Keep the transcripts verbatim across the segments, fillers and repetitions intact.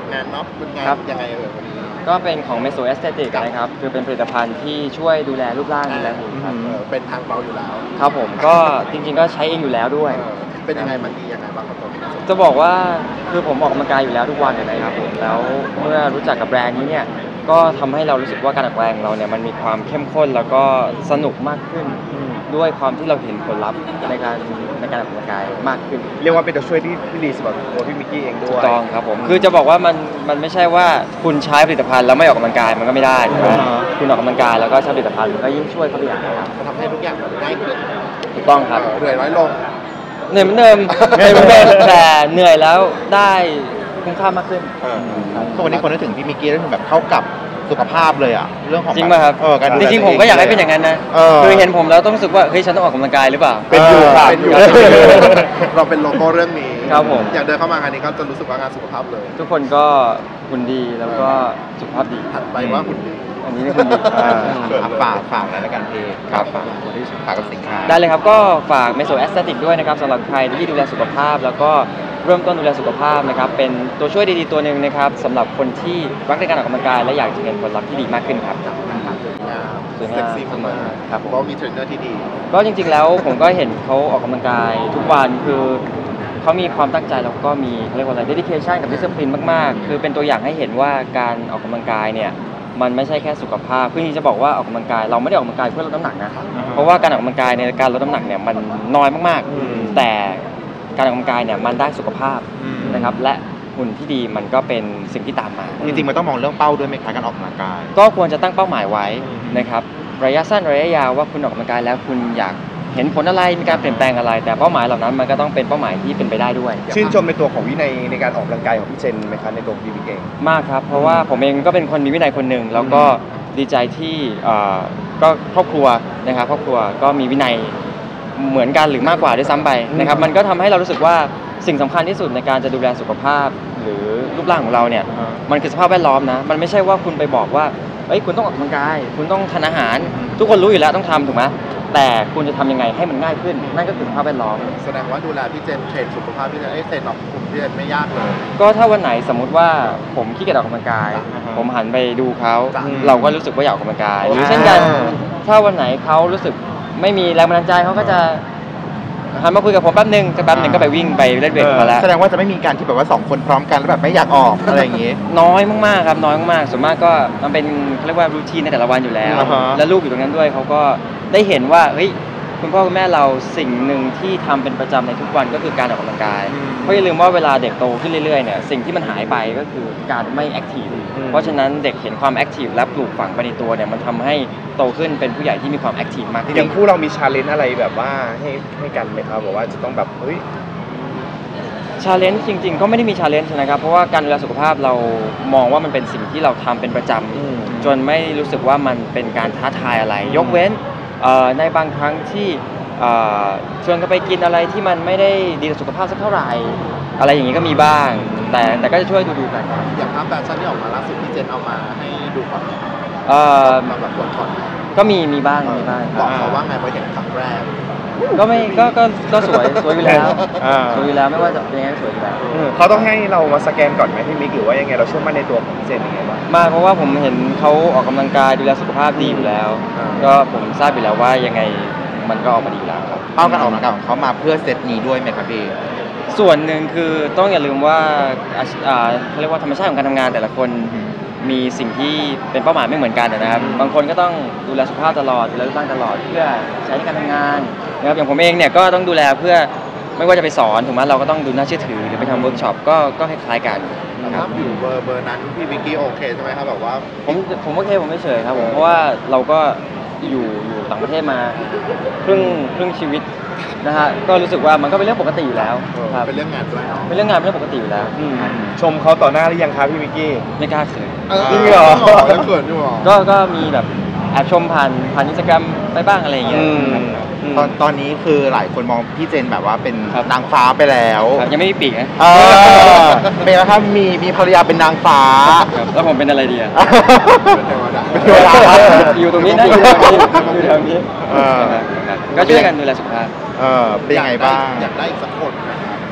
งานเนาะเป็นงานยังไงเออวันนี้ก็เป็นของ Meso Aesthetic นะครับคือเป็นผลิตภัณฑ์ที่ช่วยดูแลรูปร่างดูแลหุ่นครับเป็นทางเบาอยู่แล้วครับผมก็จริงๆก็ใช้เองอยู่แล้วด้วยเป็นยังไงมันดียังไงบ้างครับตัวนี้จะบอกว่าคือผมออกกำลังกายอยู่แล้วทุกวันนะครับผมแล้วเมื่อรู้จักกับแบรนด์นี้เนี่ยก็ทำให้เรารู้สึกว่าการออกกำลังเราเนี่ยมันมีความเข้มข้นแล้วก็สนุกมากขึ้นด้วยความที่เราเห็นผลลัพธ์ในการในการออกกำลังกายมากขึ้นเรียกว่าเป็นตัวช่วยที่ที่ดีสำหรับตัวพี่มิกกี้เองด้วยถูกต้องครับผมคือจะบอกว่ามันมันไม่ใช่ว่าคุณใช้ผลิตภัณฑ์แล้วไม่ออกกำลังกายมันก็ไม่ได้ถูกไหมคุณออกกำลังกายแล้วก็ใช้ผลิตภัณฑ์มันก็ยิ่งช่วยเข้าไปอย่างนะครับทำให้ทุกอย่างง่ายขึ้นถูกต้องครับเหนื่อยน้อยลงเหนื่อยเหมือนเดิมเหนื่อยเหมือนเดิมแต่เหนื่อยแล้วได้คุ้มค่ามากขึ้นทุกวันนี้คนนึกถึงพี่มิกกี้นึกถึงแบบเข้ากับสุขภาพเลยอ่ะเรื่องของจริงป่ะครับจริงๆผมก็อยากให้เป็นอย่างนั้นนะคือเห็นผมแล้วต้องรู้สึกว่าเฮ้ยฉันต้องออกกำลังกายหรือเปล่าเป็นอยู่เป็นอยู่เราเป็นโลโก้เรื่องนี้ครับผมอยากเดินเข้ามางานนี้ก็จะรู้สึกว่างานสุขภาพเลยทุกคนก็หุ่นดีแล้วก็สุขภาพดีถัดไปว่าหุ่นดีอันนี้คุณดีฝากฝากอะไรแล้วกันพี่ครับฝากคนที่ฝากกับสินค้าได้เลยครับก็ฝาก Meso Aesthetic ด้วยนะครับสำหรับใครที่ดูแลสุขภาพแล้วก็เริ่มต้นดูแลสุขภาพนะครับเป็นตัวช่วยดีๆตัวหนึ่งนะครับสำหรับคนที่รักในการออกกำลังกายและอยากจะเห็นผลลัพธ์ที่ดีมากขึ้นครับสวยงามเซ็กซี่มากๆครับผมก็มีเทรนเนอร์ที่ดีก็จริงๆแล้วผมก็เห็นเขาออกกำลังกายทุกวันคือเขามีความตั้งใจแล้วก็มีเรียกว่าอะไร dedication กับ discipline มากๆคือเป็นตัวอย่างให้เห็นว่าการออกกำลังกายเนี่ยมันไม่ใช่แค่สุขภาพคือจริงๆจะบอกว่าออกกำลังกายเราไม่ได้ออกกำลังกายเพื่อลดน้ำหนักนะเพราะว่าการออกกำลังกายในการลดน้ำหนักเนี่ยมันน้อยมากๆแต่การออกกำลังกายเนี่ยมันได้สุขภาพนะครับและหุ่นที่ดีมันก็เป็นสิ่งที่ตามมาจริงๆมันต้องมองเรื่องเป้าด้วยไหมคะการออกกำลังกายก็ควรจะตั้งเป้าหมายไว้นะครับระยะสั้นระยะยาวว่าคุณออกกำลังกายแล้วคุณอยากเห็นผลอะไรมีการเปลี่ยนแปลงอะไรแต่เป้าหมายเหล่านั้นมันก็ต้องเป็นเป้าหมายที่เป็นไปได้ด้วยชื่นชมในตัวของวินัยในการออกกำลังกายของพี่เจนไหมคะในตัวพี่บิ๊กเองมากครับเพราะว่าผมเองก็เป็นคนมีวินัยคนหนึ่งแล้วก็ดีใจที่ก็ครอบครัวนะครับครอบครัวก็มีวินัยเหมือนกันหรือมากกว่าด้วยซ้ำไปนะครับมันก็ทำให้เรารู้สึกว่าสิ่งสำคัญที่สุดในการจะดูแลสุขภาพหรือรูปร่างของเราเนี่ยมันคือสภาพแวดล้อมนะมันไม่ใช่ว่าคุณไปบอกว่าเอ้ยคุณต้องออกกำลังกายคุณต้องทานอาหารทุกคนรู้อยู่แล้วต้องทำถูกไหมแต่คุณจะทำยังไงให้มันง่ายขึ้นนั่นก็คือสภาพแวดล้อมแสดงว่าดูแลพี่เจนเทรนสุขภาพพี่เจนไอ้เทรนออกกลุ่มพี่เจนไม่ยากเลยก็ถ้าวันไหนสมมุติว่าผมขี้เกียจออกกำลังกายผมหันไปดูเขาเราก็รู้สึกว่าอยากออกกำลังกายหรือเช่นกันถ้าวันไหนเขารู้สึกไม่มีแรงบันดาลใจเขาก็จะหันมาคุยกับผมแป๊บนึงแป๊บนึงก็ไปวิ่งไปเล่นเวทมาแล้วแสดงว่าจะไม่มีการที่แบบว่าสองคนพร้อมกันแล้วแบบไม่อยากออกอะไรอย่างงี้น้อยมากๆครับน้อยมากๆส่วนมากก็มันเป็นเขาเรียกว่ารูทีนในแต่ละวันอยู่แล้วแล้วลูกอยู่ตรงนั้นด้วยเขาก็ได้เห็นว่าเฮ้ยคุณพ่อคุณแม่เราสิ่งหนึ่งที่ทำเป็นประจำในทุกวันก็คือการออกกำลังกายเพราะอย่าลืมว่าเวลาเด็กโตขึ้นเรื่อยๆเนี่ยสิ่งที่มันหายไปก็คือการไม่แอคทีฟเพราะฉะนั้นเด็กเห็นความแอคทีฟและปลูกฝังไปในตัวเนี่ยมันทำให้โตขึ้นเป็นผู้ใหญ่ที่มีความแอคทีฟมากขึ้นอย่างคู่เรามีชาเลนจ์อะไรแบบว่าให้ให้กันไหมครับบอกว่าจะต้องแบบเฮ้ยชาเลนจ์จริงๆก็ไม่ได้มีชาเลนจ์นะครับเพราะว่าการดูแลสุขภาพเรามองว่ามันเป็นสิ่งที่เราทำเป็นประจำจนไม่รู้สึกว่ามันเป็นการท้าทายอะไรยกเว้นในบางครั้งที่ชวนกันไปกินอะไรที่มันไม่ได้ดีต่อสุขภาพสักเท่าไหร่อะไรอย่างนี้ก็มีบ้างแต่แต่ก็จะช่วยดูดูกันอย่างภาพแฟชั่นที่ออกมาล่าสุดพี่เจนเอามาให้ดูก่อนมาแบบวันก่อนก็มีมีบ้างมีบ้างบอกเขาว่าไงพอเห็นครั้งแรกก็ไม่ก็ก็ก็สวยสวยอยู่แล้วสวยอยู่แล้วไม่ว่าจะเป็นยังไงสวยอยู่แล้วเขาต้องให้เรามาสแกนก่อนไหมพี่มิกหรือว่ายังไงเราเชื่อมั่นในตัวของเจนยังไงบ้างมาเพราะว่าผมเห็นเขาออกกำลังกายดูแลสุขภาพดีอยู่แล้วก็ผมทราบอยู่แล้วว่ายังไงมันก็ออกมาดีแล้วครับเป้าการออกกำลังกายของเขามาเพื่อเซตนี้ด้วยไหมครับพี่ส่วนหนึ่งคือต้องอย่าลืมว่าเขาเรียกว่าธรรมชาติของการทำงานแต่ละคนมีสิ่งที่เป็นเป้าหมายไม่เหมือนกันนะครับบางคนก็ต้องดูแลสุขภาพตลอดดูแลรูปร่างตลอดเพื่อใช้ในการทำงานนะครับอย่างผมเองเนี่ยก็ต้องดูแลเพื่อไม่ว่าจะไปสอนถูกไหมเราก็ต้องดูน่าเชื่อถือหรือไปทำเวิร์กช็อปก็ก็คล้ายๆกันนะครับอยู่เบอร์เบอร์นั้นพี่วิกกี้โอเคใช่ไหมครับแบบว่าผมผมโอเคผมไม่เฉยครับผมเพราะว่าเราก็อยู่อยู่ต่างประเทศมาครึ่งครึ่งชีวิตนะฮะก็รู้สึกว่ามันก็เป็นเรื่องปกติอยู่แล้วครับเป็นเรื่องงานด้วยเป็นเรื่องงานเป็นเรื่องปกติอยู่แล้วชมเขาต่อหน้าหรือยังครับพี่มิกกี้ไม่กล้าเขินจริงเหรอแล้วเขินด้วยก็ก็มีแบบแอบชมผ่านผ่านอินสตาแกรมไปบ้างอะไรอย่างเงี้ยตอนตอนนี้คือหลายคนมองพี่เจนแบบว่าเป็นนางฟ้าไปแล้วยังไม่มีปีกนะเป็นแล้วครับมีมีภรรยาเป็นนางฟ้าแล้วผมเป็นอะไรดีอ่ะเป็นเทวดาเป็นเทวดาอยู่ตรงนี้นะอยู่ตรงนี้อยู่แถวนี้ก็ช่วยกันดูแลสุขภาพเออเป็นยังไงบ้างอยากได้สักคน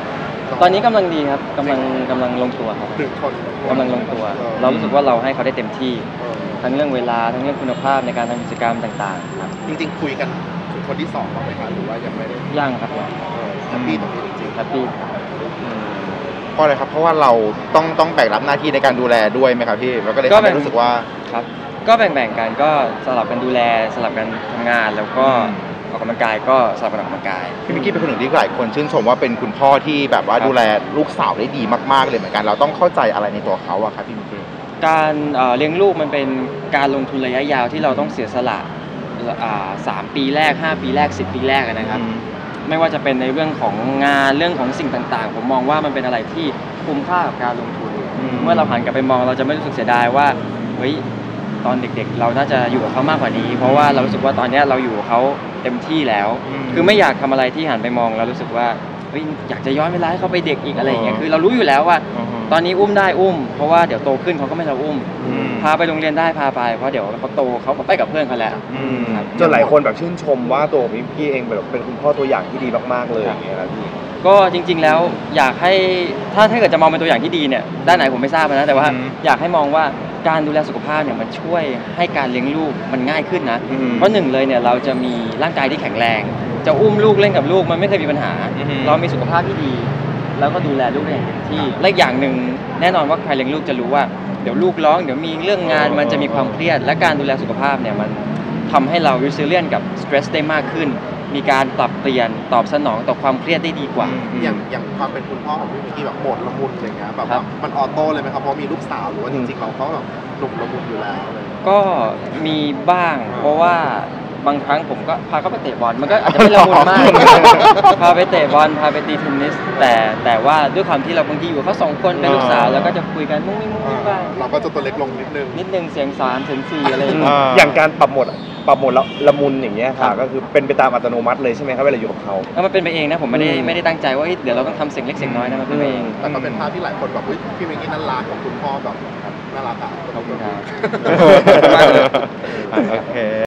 ตอนนี้กำลังดีครับกำลังกำลังลงตัวครับหนึ่งคนกำลังลงตัว เรารู้สึกว่าเราให้เขาได้เต็มที่ทั้งเรื่องเวลาทั้งเรื่องคุณภาพในการทำกิจกรรมต่างๆครับจริงๆคุยกันถึงคนที่สองบ้างไหมคะหรือว่ายังไม่ได้ยังครับแฮปปี้ตรงนี้จริงๆแฮปปี้เพราะอะไรครับเพราะว่าเราต้องต้องแบกรับหน้าที่ในการดูแลด้วยไหมครับพี่แล้วก็เลยทำให้รู้สึกว่าครับก็แบ่งๆกันก็สลับกันดูแลสลับกันทำงานแล้วก็ออกกำลังกายก็สลับกันออกกำลังกายพี่มิกกี้เป็นคนหนึ่งที่หลายคนชื่นชมว่าเป็นคุณพ่อที่แบบว่าครับดูแลลูกสาวได้ดีมากๆเลยเหมือนกันเราต้องเข้าใจอะไรในตัวเขาอะครับพี่มิกกี้การเอ่อเลี้ยงลูกมันเป็นการลงทุนระยะยาวที่เราต้องเสียสละอ่าสามปีแรกห้าปีแรกสิบปีแรกอะนะครับ ไม่ว่าจะเป็นในเรื่องของงานเรื่องของสิ่งต่างๆ ผมมองว่ามันเป็นอะไรที่คุ้มค่ากับการลงทุนอืมเมื่อเราหันกลับไปมองเราจะไม่รู้สึกเสียดายว่าเฮ้ยตอนเด็กๆ เราน่าจะอยู่กับเขามากกว่านี้ เพราะว่าเรารู้สึกว่าตอนเนี้ยเราอยู่กับเขาเต็มที่แล้ว คือไม่อยากทำอะไรที่หันไปมองแล้วรู้สึกว่าเฮ้ยอยากจะย้อนเวลาให้เขาไปเด็กอีกอะไรอย่างเงี้ยคือเรารู้อยู่แล้วว่า ตอนนี้อุ้มได้อุ้ม เพราะว่าเดี๋ยวโตขึ้นเขาก็ไม่เราอุ้มอืมพาไปโรงเรียนได้พาไปเพราะเดี๋ยวเขาโตเขาก็ไปกับเพื่อนเขาแล้วอืมครับจนหลายคนแบบชื่นชมว่าตัวของพี่กี้เองแบบเป็นคุณพ่อตัวอย่างที่ดีมากๆเลยอย่างเงี้ยนะพี่ก็จริงๆแล้วอยากให้ถ้าถ้าเกิดจะมองเป็นตัวอย่างที่ดีเนี่ยด้านไหนผมไม่ทราบนะแต่ว่าอืมอยากให้มองว่าการดูแลสุขภาพเนี่ยมันช่วยให้การเลี้ยงลูกมันง่ายขึ้นนะอืมเพราะหนึ่งเลยเนี่ยเราจะมีร่างกายที่แข็งแรง จะอุ้มลูกเล่นกับลูกมันไม่เคยมีปัญหาอือฮึเรามีสุขภาพที่ดี แล้วก็ดูแลลูกได้อย่างเต็มที่และอีกอย่างหนึ่งแน่นอนว่าใครเลี้ยงลูกจะรู้ว่าเดี๋ยวลูกร้องเดี๋ยวมีเรื่องงานมันจะมีความเครียด และการดูแลสุขภาพเนี่ยมันทำให้เรา resilient กับ stress ได้มากขึ้น มีการปรับเปลี่ยนตอบสนองต่อความเครียดได้ดีกว่าอย่างอย่างความเป็นคุณพ่อของพี่มิกกี้แบบโหมดละมุนอะไรเงี้ยแบบครัว่าบมันออโต้เลยไหมครับเพราะมีลูกสาวหรือว่าจริงๆเราเขาแบบหนุ่มละมุนอยู่แล้วอะไรเลยก็มีบ้าง เพราะว่าบางครั้งผมก็พาเขาไปเตะบอลมันก็อาจจะไม่ละมุนมาก พาไปเตะบอลพาไปตีเทนนิสแต่แต่ว่าด้วยความที่เราบางทีอยู่เขาสองคนเป็นลูกสาวแล้วก็จะคุยกันมุ้งมิ้งมุ้งมิ้งบ้างเราก็จะตัวเล็กลงนิดนึงนิดนึงเสียงสามเสียงสี่อะไรอย่างเงี้ยอ่าอย่างการปรับโหมดปรับโหมดละละมุนอย่างเงี้ยครัค่ะบก็คือเป็นไปตามอัตโนมัติเลยใช่ไหมครับเวลาอยู่กับเขาแล้วมันเป็นไปเองนะผมไม่ได้อืมไม่ได้ตั้งใจว่าเฮ้ยเดี๋ยวเราต้องทำเสียงเล็กเสียงน้อยนะมันเป็นไปเองแต่ก็เป็นภาพที่หลายคนแบบเฮ้ยพี่มิกกี้น่ารักกับคุณพ่อแบบน่ารักอะขอบคุณครับโอเค